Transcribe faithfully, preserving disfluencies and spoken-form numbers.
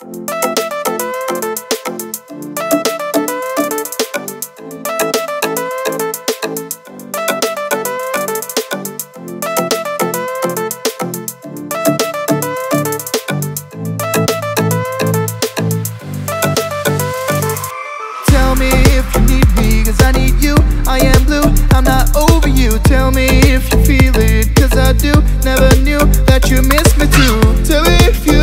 Tell me if you need me, cause I need you. I am blue, I'm not over you. Tell me if you feel it, cause I do. Never knew that you missed me too. Tell me if you